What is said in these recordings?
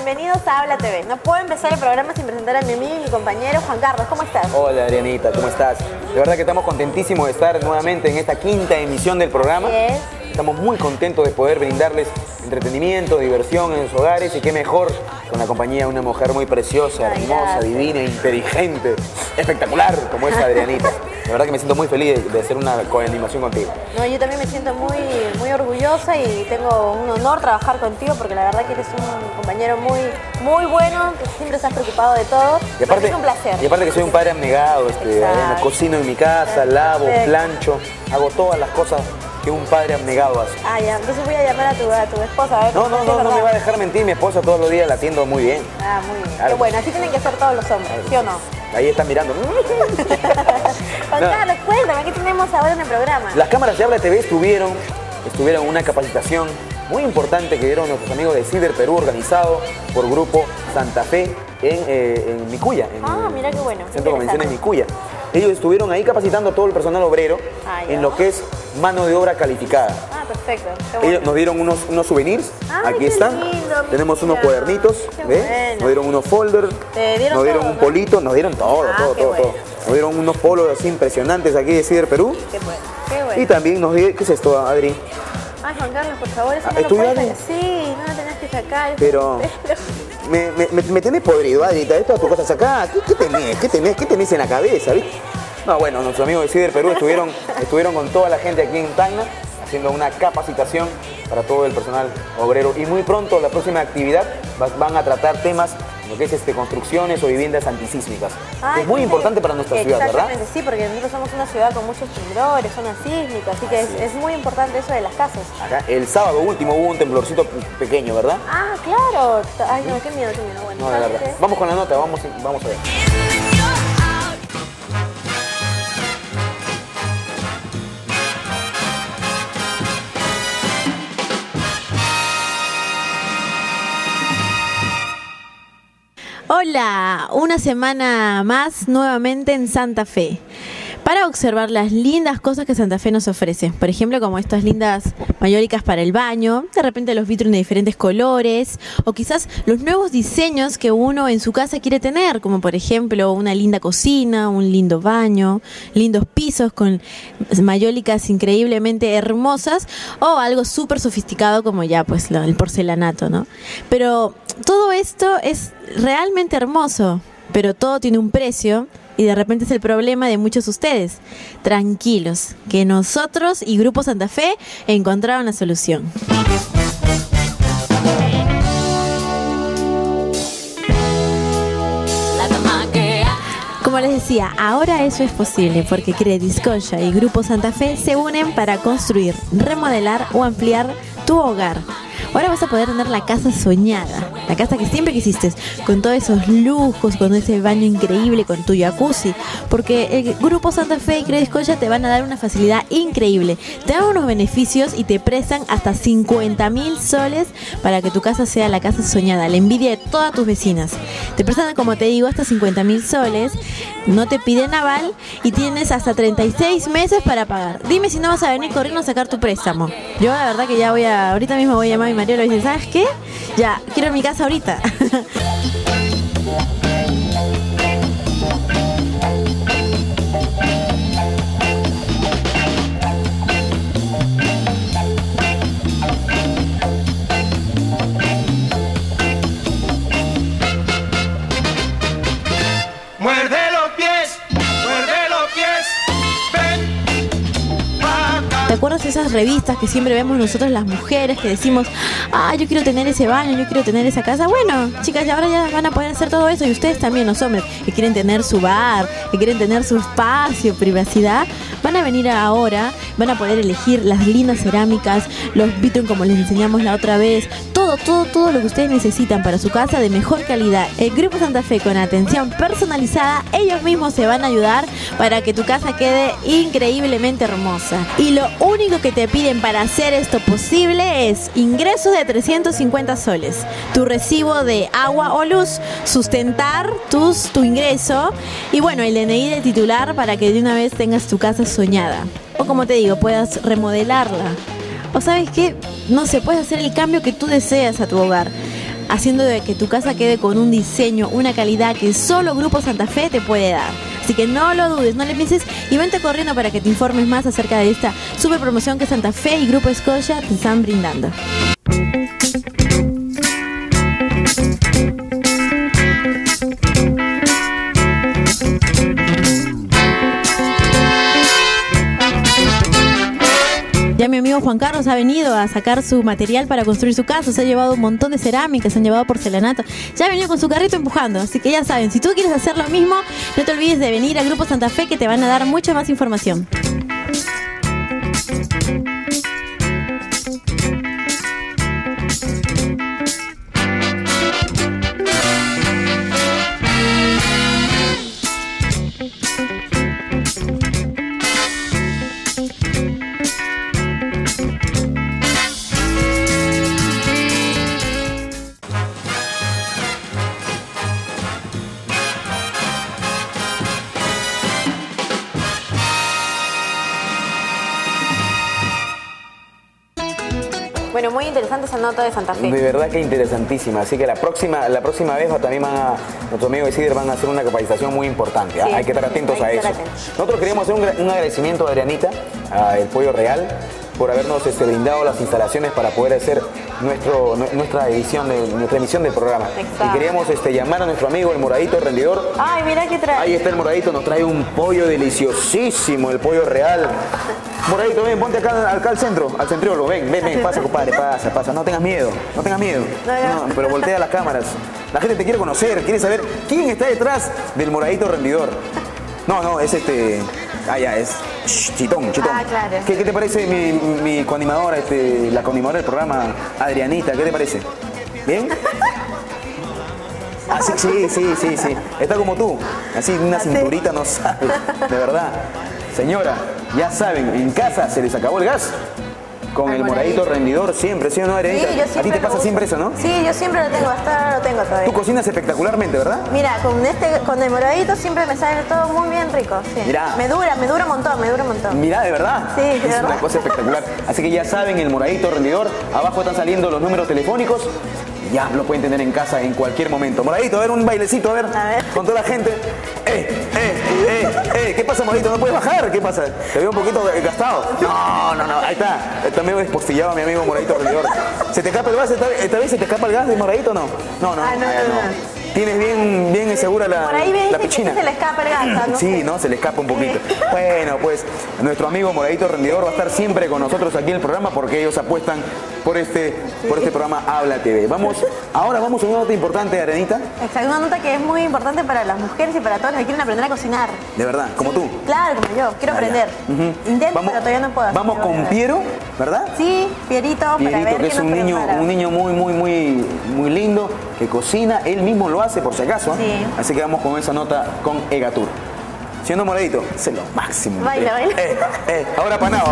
bienvenidos a Habla TV. No puedo empezar el programa sin presentar a mi amigo y mi compañero Juan Carlos. ¿Cómo estás? Hola Adrianita, ¿cómo estás? De verdad que estamos contentísimos de estar nuevamente en esta quinta emisión del programa. Estamos muy contentos de poder brindarles entretenimiento, diversión en sus hogares y qué mejor con la compañía de una mujer muy preciosa, hermosa, divina, inteligente, espectacular como es Adrianita. De verdad que me siento muy feliz de hacer una coanimación contigo. No, yo también me siento muy orgullosa y tengo un honor trabajar contigo porque la verdad que eres un compañero muy bueno, que siempre estás preocupado de todo. Y aparte, es un placer. Y aparte que soy un padre abnegado, cocino en mi casa, lavo, plancho, hago todas las cosas que un padre abnegado hace. Ah, ya, entonces voy a llamar a tu esposa a ver. No me va a dejar mentir, mi esposa todos los días la atiendo muy bien. Ah, muy bien. Claro. Qué bueno, así tienen que ser todos los hombres, ¿sí o no? Ahí están mirando. Juan Carlos, cuéntame, ¿qué tenemos ahora en el programa? Las cámaras de Habla TV estuvieron en una capacitación muy importante que dieron nuestros amigos de Cider Perú, organizado por Grupo Santa Fe en Micuya, en mira qué bueno. Centro de Convenciones Micuya. Ellos estuvieron ahí capacitando a todo el personal obrero en lo que es mano de obra calificada. Ah, perfecto. Ellos nos dieron unos souvenirs, aquí están. Lindo, tenemos unos cuadernitos, ¿ves? Nos dieron unos folders, nos dieron un polito, nos dieron todo. Nos dieron unos polos así impresionantes aquí de Cider Perú. Qué bueno. Y también nos dieron, ¿qué es esto, Adri? Ay, Juan Carlos, por favor, eso no ¿es lo tuyo, puedes Adri? hacer. Sí, no lo tenés que sacar. Pero me tenés podrido, Adri, esto a tu casa acá. ¿Qué tenés en la cabeza, viste? No, bueno, nuestros amigos de Cider Perú estuvieron con toda la gente aquí en Tacna haciendo una capacitación para todo el personal obrero. Y muy pronto, la próxima actividad, van a tratar temas, lo que es construcciones o viviendas antisísmicas. Que es muy importante para nuestra ciudad, ¿verdad? Exactamente, sí, porque nosotros somos una ciudad con muchos temblores, zona sísmica, así que es muy importante eso de las casas. Acá, el sábado último hubo un temblorcito pequeño, ¿verdad? Ah, claro. Ay, no, qué miedo. Bueno, no, de verdad. Vamos con la nota, vamos a ver. Hola, una semana más nuevamente en Santa Fe para observar las lindas cosas que Santa Fe nos ofrece. Por ejemplo, como estas lindas mayólicas para el baño, de repente los vitros de diferentes colores o quizás los nuevos diseños que uno en su casa quiere tener, como por ejemplo una linda cocina, un lindo baño, lindos pisos con mayólicas increíblemente hermosas o algo súper sofisticado como ya pues el porcelanato, ¿no? Pero todo esto es realmente hermoso, pero todo tiene un precio y de repente es el problema de muchos de ustedes. Tranquilos, que nosotros y Grupo Santa Fe encontraron la solución. Como les decía, ahora eso es posible porque Crediscoya y Grupo Santa Fe se unen para construir, remodelar o ampliar tu hogar. Ahora vas a poder tener la casa soñada, la casa que siempre quisiste, con todos esos lujos, con ese baño increíble, con tu jacuzzi, porque el Grupo Santa Fe y Crediscoya te van a dar una facilidad increíble, te dan unos beneficios y te prestan hasta 50.000 soles para que tu casa sea la casa soñada, la envidia de todas tus vecinas. Te prestan, como te digo, hasta 50.000 soles, no te piden aval y tienes hasta 36 meses para pagar. Dime si no vas a venir corriendo a sacar tu préstamo. Yo la verdad que ya ahorita mismo voy a llamar a mi marido y le dice, ¿sabes qué? Ya, quiero mi casa ahorita. ¿Te acuerdas de esas revistas que siempre vemos nosotros las mujeres que decimos, yo quiero tener ese baño, yo quiero tener esa casa? Bueno, chicas, y ahora ya van a poder hacer todo eso y ustedes también, los hombres, que quieren tener su bar, que quieren tener su espacio, privacidad, van a venir ahora, van a poder elegir las lindas cerámicas, los vitros como les enseñamos la otra vez, todo lo que ustedes necesitan para su casa de mejor calidad. El Grupo Santa Fe, con atención personalizada, ellos mismos se van a ayudar para que tu casa quede increíblemente hermosa. Y lo único que te piden para hacer esto posible es ingresos de 350 soles, tu recibo de agua o luz, sustentar tu ingreso y bueno, el DNI del titular para que de una vez tengas tu casa soñada. O como te digo, puedas remodelarla. O sabes qué, no sé, puedes hacer el cambio que tú deseas a tu hogar. haciendo de que tu casa quede con un diseño, una calidad que solo Grupo Santa Fe te puede dar. Así que no lo dudes, no le pienses y vente corriendo para que te informes más acerca de esta super promoción que Santa Fe y Grupo Scotia te están brindando. Ya mi amigo Juan Carlos ha venido a sacar su material para construir su casa, se ha llevado un montón de cerámicas, se han llevado porcelanato, ya ha venido con su carrito empujando, así que ya saben, si tú quieres hacer lo mismo, no te olvides de venir al Grupo Santa Fe que te van a dar mucha más información. Bueno, muy interesante esa nota de Santa Fe. De verdad que interesantísima. Así que la próxima vez también nuestros amigos de CIDER van a hacer una capacitación muy importante. Sí, hay que estar atentos a eso. Nosotros queríamos hacer un agradecimiento a Adrianita, a El Pollo Real, por habernos brindado las instalaciones para poder hacer nuestra emisión del programa. Exacto. Y queríamos llamar a nuestro amigo el Moradito Rendidor. Ay, mira qué trae. Ahí está el Moradito, nos trae un pollo deliciosísimo, el Pollo Real. Moradito, ven, ponte acá al centro, al centriolo, ven, pasa, compadre, pasa, no tengas miedo. No, pero voltea las cámaras. La gente te quiere conocer, quiere saber quién está detrás del Moradito Rendidor. No, es ya, es Chitón. Ah, claro. ¿Qué te parece mi coanimadora, la coanimadora del programa, Adrianita? ¿Qué te parece? ¿Bien? Ah, sí. Está como tú. Así, una cinturita no sabe. De verdad. Señora, ya saben, en casa se les acabó el gas. Con el Moradito Rendidor siempre, ¿sí o no, Adrianita? Sí, yo siempre. ¿A ti te pasa siempre eso, no? Sí, yo siempre lo tengo, hasta ahora lo tengo todavía. Tú cocinas espectacularmente, ¿verdad? Mira, con el Moradito siempre me sale todo muy bien rico. Sí. Mirá. Me dura un montón. Mirá, ¿de verdad? Sí, de verdad. Es una cosa espectacular. Así que ya saben, el Moradito Rendidor, abajo están saliendo los números telefónicos. Ya lo pueden tener en casa en cualquier momento. Moradito, a ver, un bailecito, a ver. Con toda la gente. ¿Qué pasa, Moradito? ¿No puedes bajar? ¿Qué pasa? Te veo un poquito gastado. No. Ahí está. Está medio despostillado mi amigo Moradito Rendidor. ¿Se te escapa el gas? ¿Esta vez se te escapa el gas de Moradito o no? No. Tienes bien segura Por ahí me la piscina. Que se le escapa el gas, ¿no? Sí, ¿no? Se le escapa un poquito. Bueno, pues nuestro amigo Moradito Rendidor va a estar siempre con nosotros aquí en el programa porque ellos apuestan por este programa Habla TV. Ahora vamos a una nota importante, Arenita. Exacto, una nota que es muy importante para las mujeres y para todos los que quieren aprender a cocinar. De verdad, como tú. Claro, como yo. Quiero aprender. Intento, pero todavía no puedo. Vamos con Piero, ¿verdad? Sí, Pierito, para ver que es un niño muy lindo, que cocina, él mismo lo hace por si acaso. Sí. Así que vamos con esa nota con Egatur. Siendo Moradito, es lo máximo. Baila. Ahora apanado.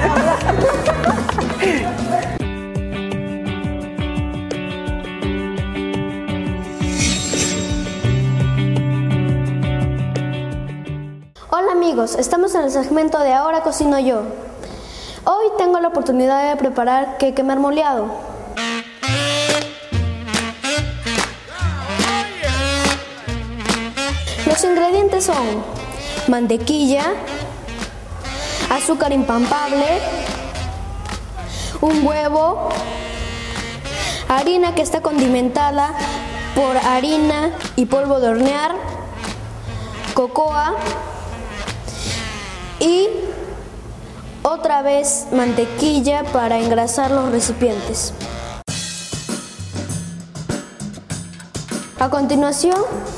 Hola amigos, estamos en el segmento de Ahora Cocino Yo. Hoy tengo la oportunidad de preparar queque marmoleado. Los ingredientes son mantequilla, azúcar impampable, un huevo, harina que está condimentada por harina y polvo de hornear, cocoa y otra vez mantequilla para engrasar los recipientes. A continuación,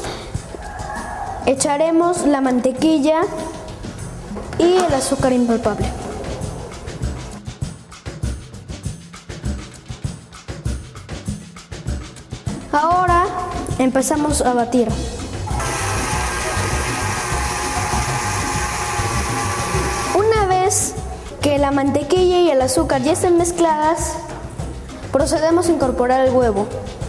echaremos la mantequilla y el azúcar impalpable. Ahora empezamos a batir. Una vez que la mantequilla y el azúcar ya estén mezcladas, procedemos a incorporar el huevo.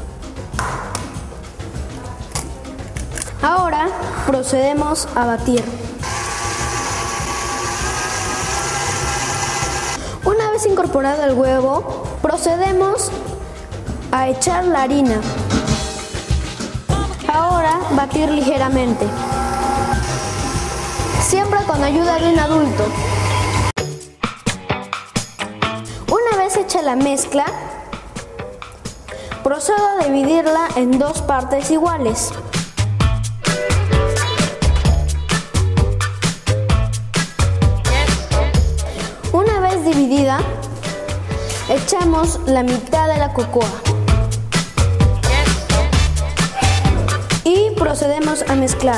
Ahora procedemos a batir. Una vez incorporado el huevo, procedemos a echar la harina. Ahora batir ligeramente, siempre con ayuda de un adulto. Una vez hecha la mezcla, procedo a dividirla en dos partes iguales. Una vez dividida, echamos la mitad de la cocoa y procedemos a mezclar.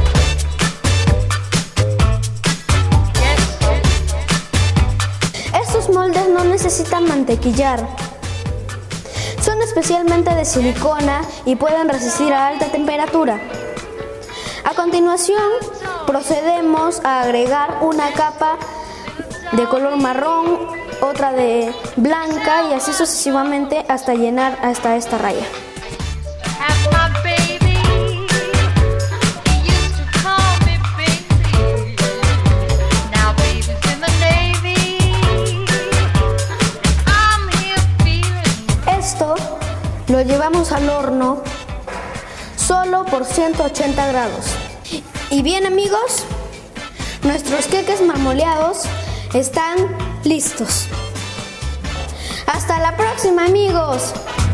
Estos moldes no necesitan mantequillar. Son especialmente de silicona y pueden resistir a alta temperatura. A continuación, procedemos a agregar una capa de color marrón, otra de blanca y así sucesivamente hasta llenar hasta esta raya. Esto lo llevamos al horno solo por 180 grados. Y bien amigos, nuestros queques marmoleados están listos. Hasta la próxima amigos.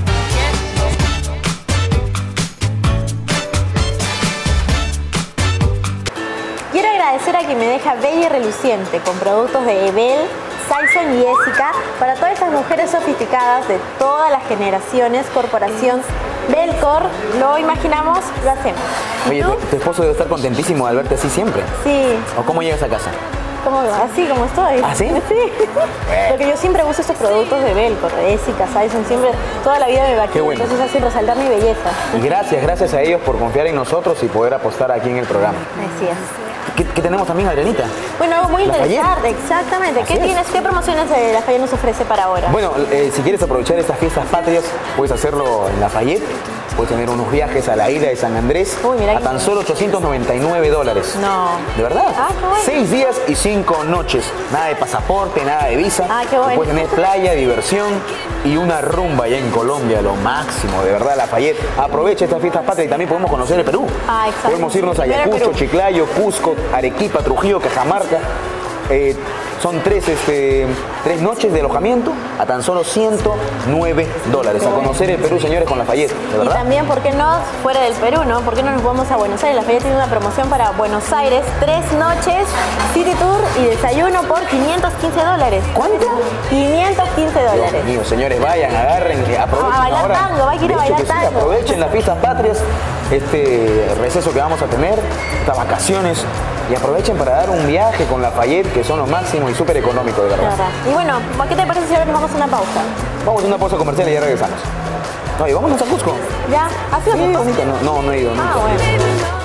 Quiero agradecer a quien me deja bella y reluciente con productos de Ebel, Saison y Ésica para todas esas mujeres sofisticadas de todas las generaciones. Corporación Belcor, lo imaginamos, lo hacemos. Oye, tu esposo debe estar contentísimo de verte así siempre. Sí. ¿O cómo llegas a casa? Así como estoy. ¿Ah, sí? Sí. Porque yo siempre uso estos productos de Belcor, de Ésica, Saison, siempre, toda la vida me va aquí. Qué bueno. Entonces así resaltar mi belleza. Y gracias a ellos por confiar en nosotros y poder apostar aquí en el programa. Así es. ¿Qué tenemos también, Adrianita? Bueno, algo muy Lafayette. interesante, exactamente. Así es. ¿Qué promociones Lafayette nos ofrece para ahora? Bueno, si quieres aprovechar estas fiestas patrias, puedes hacerlo en Lafayette. Puedes tener unos viajes a la isla de San Andrés Uy, mira a qué tan solo $899. No. ¿De verdad? Ah, qué bueno. 6 días y 5 noches. Nada de pasaporte, nada de visa. Ah, qué bueno. Puedes tener playa, diversión y una rumba allá en Colombia, lo máximo, de verdad, Lafayette. Aprovecha estas fiestas patrias y también podemos conocer el Perú. Ah, exacto. Podemos irnos a Primero Ayacucho, Perú. Chiclayo, Cusco, Arequipa, Trujillo, Cajamarca. Son tres noches de alojamiento a tan solo $109. A conocer el Perú, señores, con Lafayette, de Y verdad. también, ¿por qué no fuera del Perú, no? ¿Por qué no nos vamos a Buenos Aires? Lafayette tiene una promoción para Buenos Aires, 3 noches, City Tour y desayuno por $515. ¿Cuánto? $515. Dios mío, señores, vayan, agarren, aprovechen A bailar ahora. tango, hay que ir a De hecho bailar que sí, tango. aprovechen las fiestas patrias, este receso que vamos a tener, estas vacaciones, y aprovechen para dar un viaje con Lafayette, que son los máximos y súper económicos, de De verdad. verdad. Y bueno, ¿qué te parece si ahora nos vamos a una pausa? Vamos a una pausa comercial y ya regresamos. No, y vámonos a Cusco. ¿Ya? ¿Has ido a Sí, Cusco? bonito. No he ido nunca. Ah, bueno.